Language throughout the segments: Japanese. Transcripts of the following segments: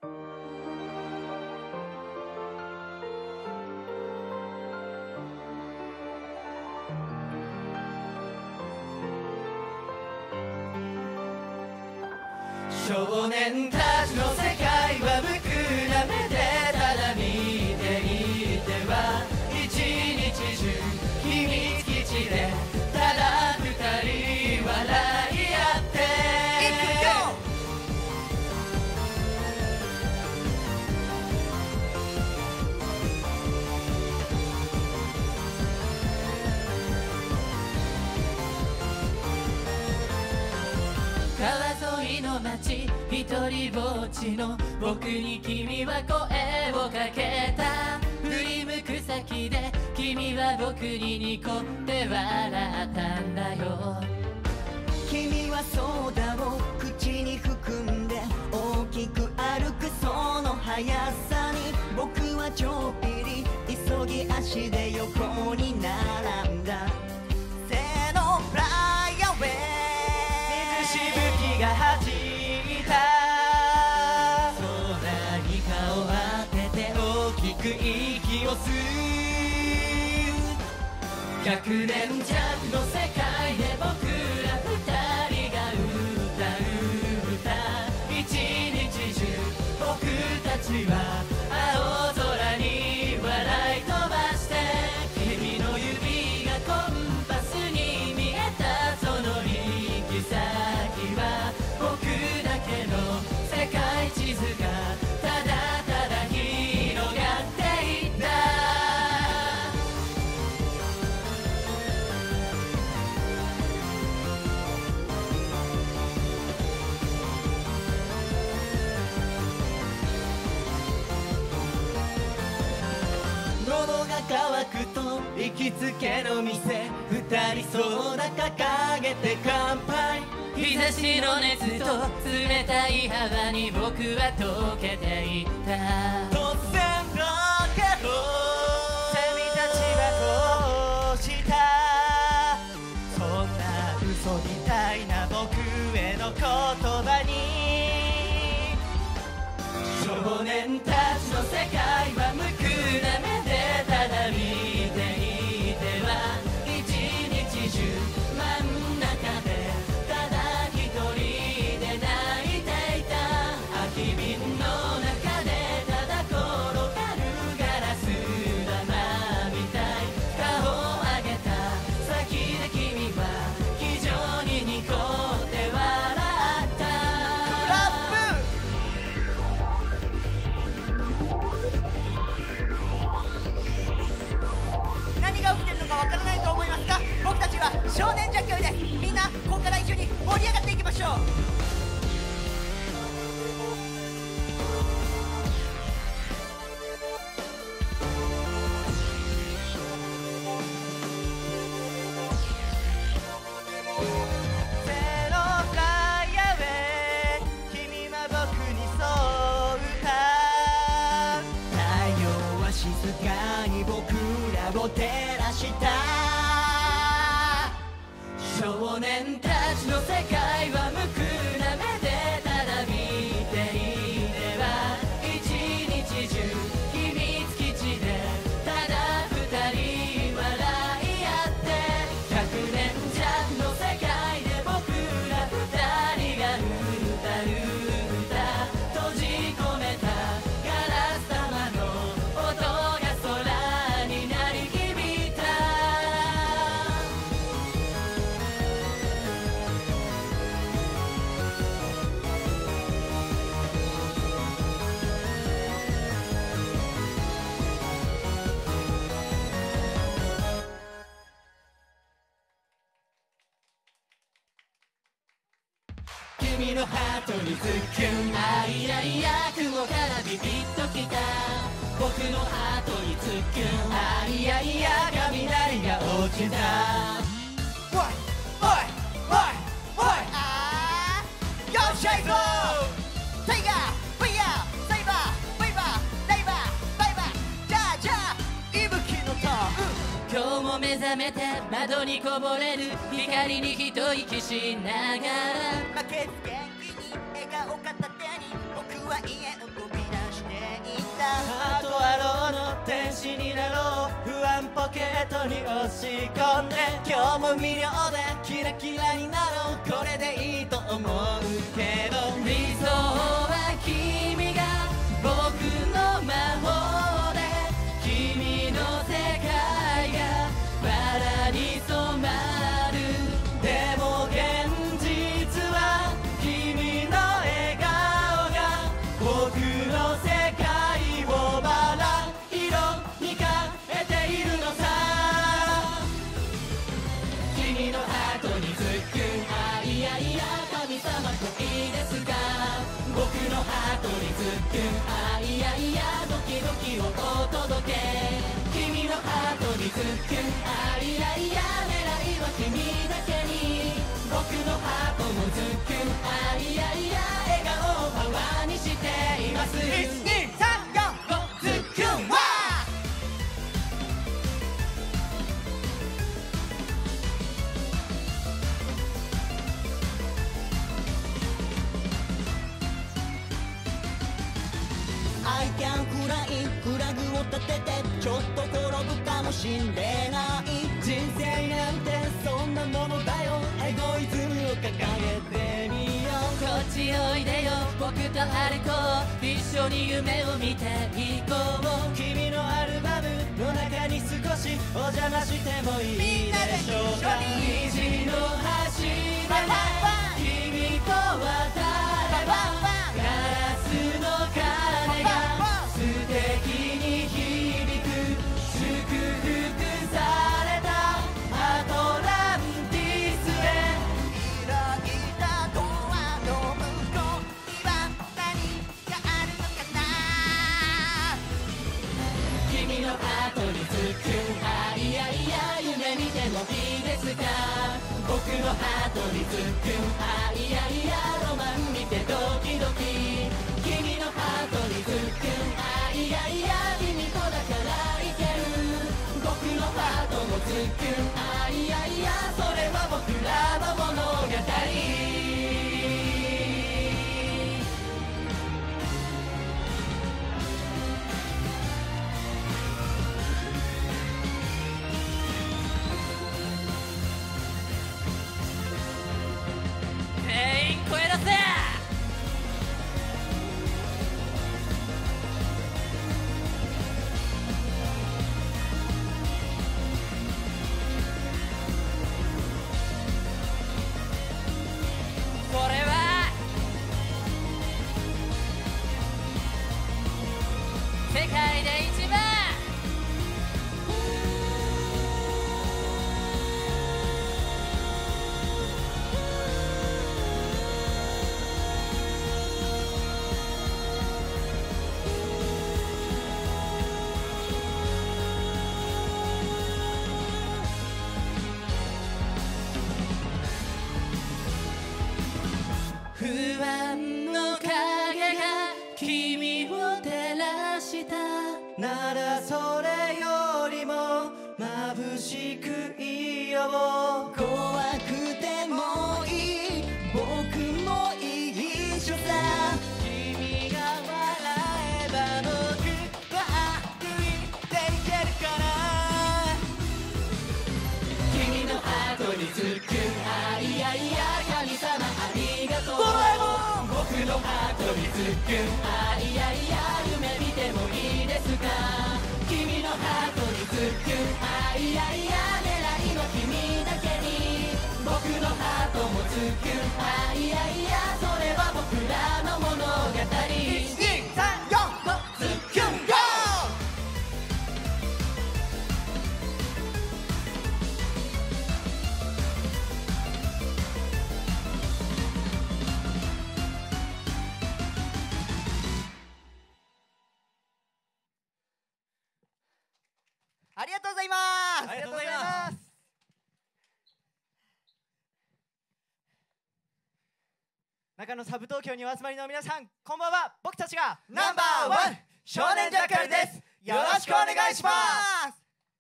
少年たちの世界は無垢な目でただ見ていては一日中秘密基地でただ二人笑い合っていくよ。川沿いの街一人ぼっちの僕に君は声をかけた。振り向く先で君は僕にニコって笑ったんだよ。 君はソーダを口に含んで大きく歩くその速さに僕はちょっぴり急ぎ足で横に並んだ。せーのフライアウェイ。 水しぶきが弾いた。空に顔を当てて大きく息を吸う。100年弱の世界で僕ら二人が歌う歌。一日中僕たちは青空に笑い飛ばして、君の指がコンパスに見えたその行き先は僕だけの世界地図がただただ広がっていった。喉が渇くと行きつけの店、二人ソーダ掲げて乾杯。日差しの熱と冷たい肌に僕は溶けていった。突然ロケットセミたちはこうした。そんな嘘みたいな僕への言葉に、少年たちの世界は無垢な目でただ見ていては一日中真ん中でただ一人で泣いていた。空き瓶の中でただ転がるガラス玉みたい。顔を上げた先で君は非常にニコって笑った。クラップ。 何が起きてるのかわからないと思いますが、僕たちは少年ジャッキョイです。みんなここから一緒に盛り上がっていきましょう。 ゼロフライアウェイ。君は僕にそう歌う。 太陽は静かに僕らを照らした。 少年たちの世界は無垢な目でただ見ていては一日中秘密基地でただ二人笑い合って。100年弱の世界で僕ら二人が歌う歌。閉じ込めたガラス玉の音が空に鳴り響いた。君のハートにズッキュン。あいやいや雲からビビッときた。僕のハートにズッキュン。あいやいや雷が落ちた。 おいおいおいおい、あーよっしゃいこう。タイガーファイヤーサイバーバイバーダイバーバイバーじゃあじゃあ息吹のターン。 今日も目覚めて窓にこぼれる光に一息しながら、 負けず元気に笑顔片手に僕は家を飛びになろう不安ポケットに押し込んで今日も魅了でキラキラになろうこれでいいと思うけど理想は君が僕の魔法で君の世界がバラに染まるでも現実は君の笑顔が僕の世界をバラ色に変えているのさ君のハートにズッキュンあいやいや神様恋ですか僕のハートにズッキュンあいやいやドキドキをお届け君のハートにズッキュンあいやいや狙いは君だけに僕のハートもズッキュンあいやいや笑顔をパワーにしています1、2、3、4、5ズッキュンワー I can フライフラグを立ててちょっと転ぶかもしれない人生なんてそんなものだよエゴイズムを掲げてみようこっちおいでよ僕と歩こう一緒に夢を見ていこう君のアルバムの中に少しお邪魔してもいいでしょうか虹の橋で君と渡ればガラスの鐘が素敵に響く祝福されたアトランティスへ開いたドアの向こうには何があるのかな君のハートにズッキュンあいやいや夢見てもいいですか僕のハートにズッキュンあいやいやロマン見てドキドキ君のハートにズッキュンあいやいや君とだからいける僕のハートもズッキュンあいやいやそれは僕らの物語全員声出せこれは世界で一番不安の影が君を照らしたならそれよりも眩しくいよう怖くてもいい僕も一緒さ君が笑えば僕は歩いていけるから君のハートにズッキュンあいやいや神様ありがとう僕のハートにズッキュンあいやいや夢見てもいいですか君のハートにズッキュンあいやいや狙いは君だけに僕のハートもズッキュンあいやいやそれは僕らの物語1、2、3、4、5ズッキュンゴーありがとうございますありがとうございます中野サブ東京にお集まりの皆さんこんばんは僕たちがナンバーワン少年ジャッカルですよろしくお願いします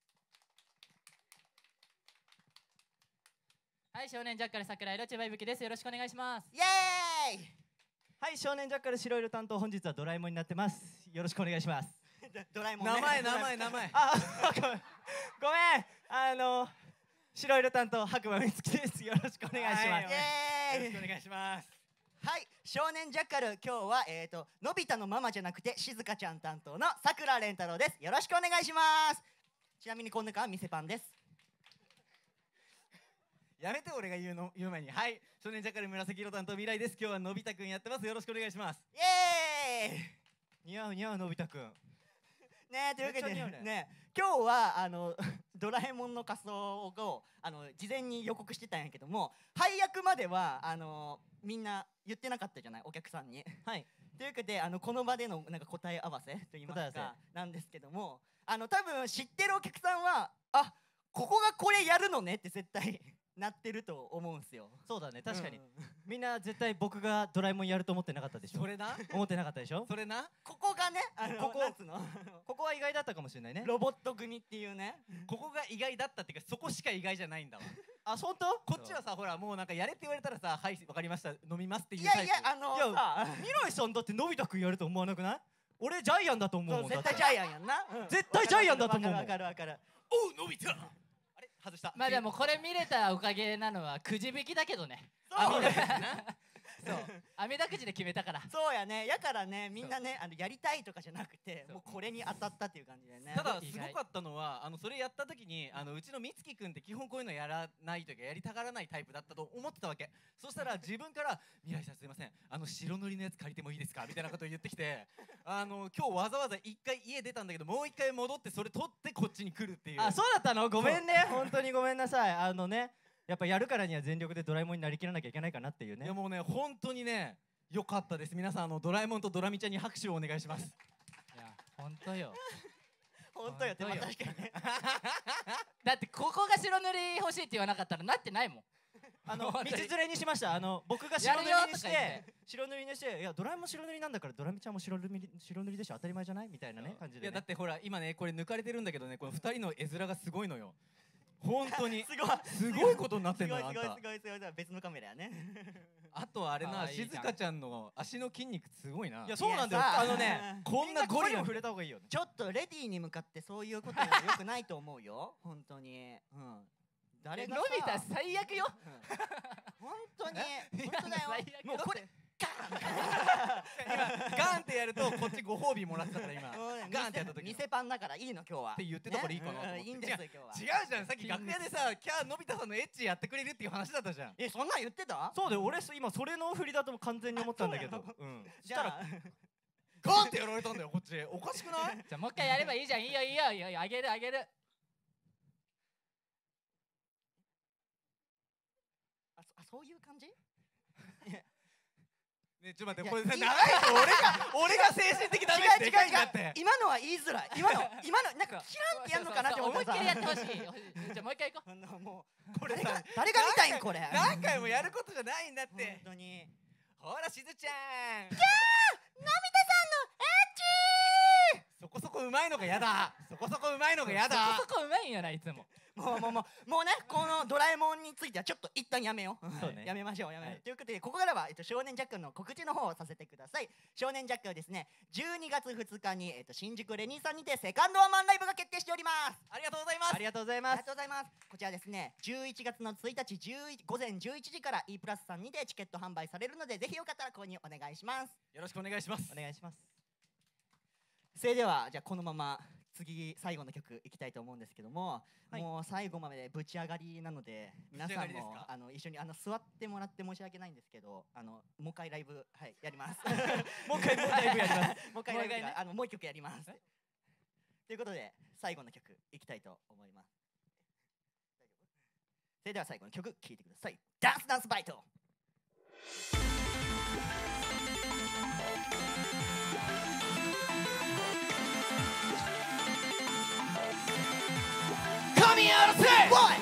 はい少年ジャッカル桜色千葉いぶきですよろしくお願いしますイエーイはい少年ジャッカル白色担当本日はドラえもんになってますよろしくお願いしますドラえもんね。 名前あ、ごめん、白色担当白馬美月です。よろしくお願いします。 イエーイ。 よろしくお願いします。 はい、少年ジャッカル、今日はのび太のママじゃなくてしずかちゃん担当のさくられんたろうです。よろしくお願いします。ちなみにこんなかは店パンです。 やめて、俺が言う前に。はい、少年ジャッカル紫色担当未来です。今日はのび太くんやってます。よろしくお願いします。 イエーイ。 似合うのび太くん。 ね、というわけでめっちゃ似合うね、今日はドラえもんの仮装を事前に予告してたんやけども、配役まではみんな言ってなかったじゃない、お客さんに。 はい。 というわけでこの場でのなんか答え合わせと言いますかなんですけども、多分知ってるお客さんはここがこれやるのねって絶対なってると思うんすよ。 そうだね、確かに。みんな絶対僕がドラえもんやると思ってなかったでしょ。 それな。 思ってなかったでしょ。 それな。 ここがね、 ここなんつうのここは意外だったかもしれないね。 ロボット組っていうね。 ここが意外だったっていうか、そこしか意外じゃないんだわ。 あ、本当？ こっちはさ、ほらもうなんかやれって言われたらさ、はいわかりました、飲みますっていういやいやタイプ。 さ、 未来さんだってのび太くんやると思わなくない？俺ジャイアンだと思うもん。 絶対ジャイアンやんな。 絶対ジャイアンだと思うもん。 わかるわかる。 おう、のび太。あれ外した。 まあでもこれ見れたおかげなのはくじ引きだけどね。 そうそう、網だくじで決めたから。 そうやね。やからね、みんなねやりたいとかじゃなくて、もうこれに当たったっていう感じでね。 ただすごかったのは、それやった時にうちのみつきくんって基本こういうのやらないというかやりたがらないタイプだったと思ってたわけ。そしたら自分から「未来さんすいません、白塗りのやつ借りてもいいですか?」みたいなことを言ってきて、今日わざわざ一回家出たんだけど、もう一回戻ってそれ取ってこっちに来るっていう。 あ、そうだったの？ごめんね、本当にごめんなさい。やっぱやるからには全力でドラえもんになりきらなきゃいけないかなっていうね。 いやもうね、本当にね良かったです。皆さんドラえもんとドラミちゃんに拍手をお願いします。 いや本当よ。 本当よって、まあ確かにね。 だってここが白塗り欲しいって言わなかったらなってないもん。 道連れにしました。僕が白塗りにして、いやドラえもん白塗りなんだからドラミちゃんも白塗りでしょ、当たり前じゃないみたいなね感じで。 いやだってほら今ねこれ抜かれてるんだけどね、この2人の絵面がすごいのよ。本当にすごいことになってんのよ、あんた。 すごい別のカメラやね。 あとあれな、しずかちゃんの足の筋肉すごいな。 いやそうなんだよ。 こんなゴリラも触れた方がいいよね。 ちょっとレディーに向かってそういうことはよくないと思うよ。本当に。誰がのび太最悪よ。 本当に本当だよ。もうこれガンってやるとこっちご褒美もらってたから今ガンってやった時店パンだからいいの今日はって言ってたからいいかなと思って。 いいんですよ今日は。違うじゃん、さっき楽屋でさ、キャーのび太さんのエッチやってくれるっていう話だったじゃん。 そんなん言ってた？ そうだよ、俺今それの振りだと完全に思ったんだけど。 じゃあガンってやられたんだよこっち。おかしくない？ じゃあもう一回やればいいじゃん。いいよいいよ、あげる。 そういう感じ？ ね、ちょっと待って、これ長いと俺が精神的ダメージでかいんだって。 今のは言いづらい。今のなんかキランってやんのかなって思ったさ。 思いっきりやってほしい。じゃあもう一回行こう。 もうこれ誰が見たいんこれ。 何回もやることじゃないんだって。 本当に。 ほらしずちゃん。 キャー、のび太さんのエッチー。 そこそこうまいのがやだ。そこそこうまいのがやだ。 そこうまいんやな、いつも。 もうね、このドラえもんについてはちょっと一旦やめよう。やめましょう。ということで、ここからは少年ジャックの告知の方をさせてください。少年ジャックはですね、12月2日に新宿レニーさんにてセカンドワンマンライブが決定しております。 ありがとうございます。 ありがとうございます。 こちらですね、11月の1日午前11時から E プラスさんにてチケット販売されるので、ぜひよかったら購入お願いします。 よろしくお願いします。 お願いします。 それではじゃあこのまま次最後の曲いきたいと思うんですけども、もう最後までぶち上がりなので、皆さんも一緒に座ってもらって申し訳ないんですけど、もう一回ライブやります。 もう一回ライブやります。 もう一回ライブもう一曲やります。ということで最後の曲いきたいと思います。それでは最後の曲聴いてください。ダンスバイト。 Coming out of say Boy!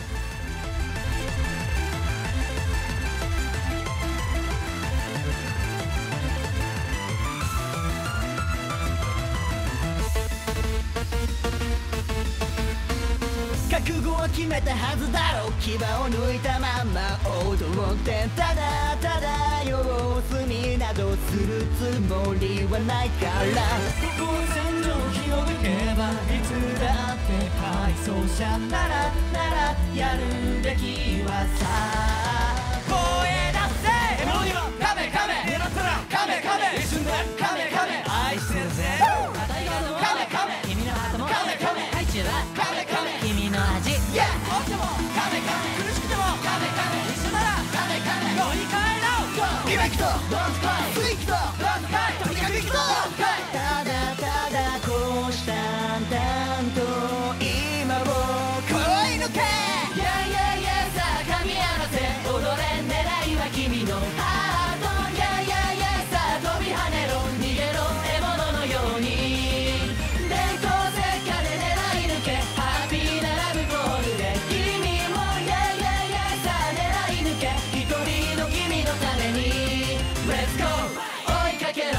覚悟は決めたはずだろう。牙を抜いたまま踊ってただただ様子見などするつもりはないからここ線上広げばいつだって敗走者ならやるべきはさ声出せエモにはカメカメ狙ったらカメカメ一瞬でカメカメ愛してるぜ当たり前のカメカメ君のハートもカメカメハイチュウはカメカメ君の味 Yeah! 落ちてもカメカメ苦しくてもカメカメ一緒ならカメカメ乗り換えろ今行くとドンスカイスイッチとドンスカイとにかく行くとドンスカイただただこうしたんだんと今を恋抜け Yeah yeah yeah さあ噛み合わせ踊れ狙いは君のハート Yeah yeah yeah さあ飛び跳ねろ逃げろ獲物のように電光石火で狙い抜けハッピーなラブコールで君も Yeah yeah yeah さあ狙い抜け一人の君のために Let's go 追いかけろ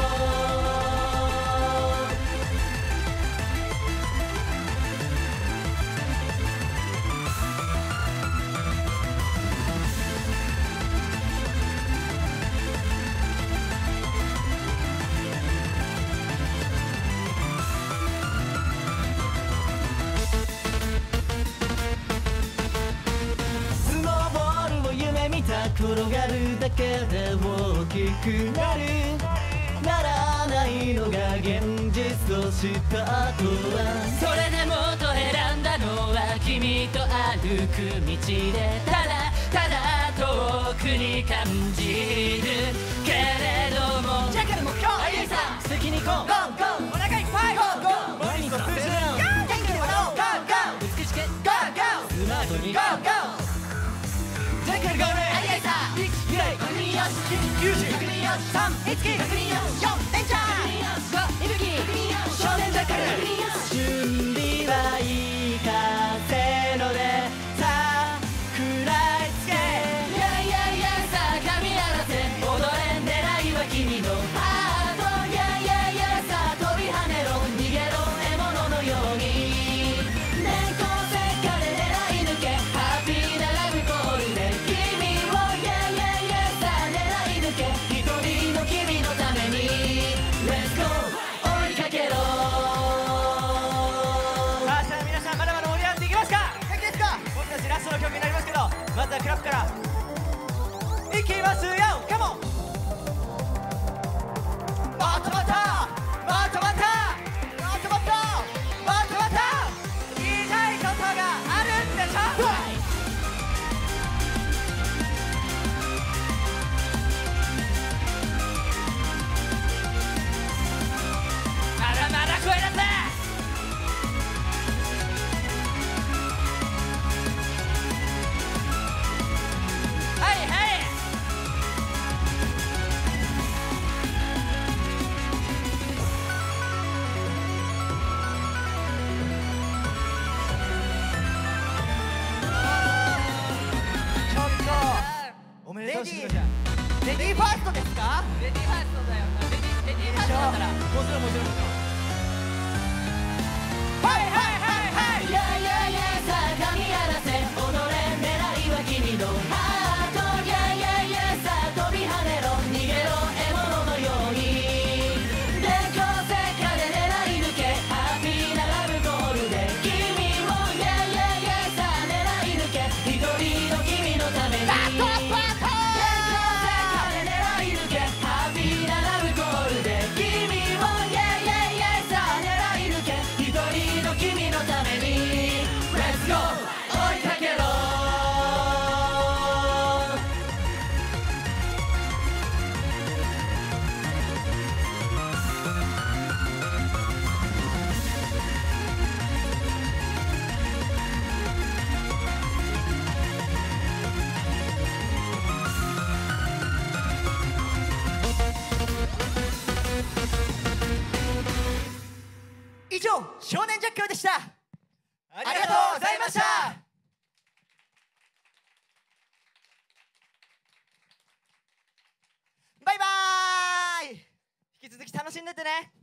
スノーボールを夢見た転がるだけで大きくなるならないのが現実とした後はそれでもと選んだのは君と歩く道でただ遠くに感じるけれどもじゃけど目標あゆいさん素敵にゴーゴーゴーお腹いっぱいゴーゴー毎日の数字元気に笑おうゴーゴー美しくゴゴーゴースマートにゴーゴーじゃけどゴーねあゆいさん 1、2、 確認よし 90 確認よし 3、1、 確認よし 4、レンジャ確認よし5、いぶき確認よし少年ジャッカル確認よし準備はいいかせーのでさあ食らいつけ Yeah yeah yeah さあ噛み合わせ踊れ狙いは君のハート Yeah yeah yeah さあ飛び跳ねろ逃げろ獲物のように電光石火で狙い抜けハッピーなラブコールで君を Yeah yeah yeah さあ狙い抜け一人の君のために Let's go 追いかけろさあじゃあ皆さんまだまだ盛り上がっていきますか元気ですか僕たちラストの曲になりますけどまずはクラップからいきますよカモンもっともっともっともっともっともっともっともっと言いたいことがあるんでしょまだまだ声出せはいはいちょっとおめでとうしてくださいレディーファーストですかレディーファーストだよなレディーファーストだったらもちろんもちろんもちろんはいはいはいはい Yeah yeah yeah さあ噛み合わせ踊れ狙いは君のハート Yeah yeah yeah さあ飛び跳ねろ逃げろ獲物のように電光石火で狙い抜けハッピーなラブコールで君を Yeah yeah yeah さあ狙い抜け一人の君のために電光石火で狙い抜けハッピーなラブコールで君を Yeah yeah yeah さあ狙い抜け一人の君のために Let's go 追いかけろ以上少年実況でしたありがとうございましたバイバーイ引き続き楽しんでてね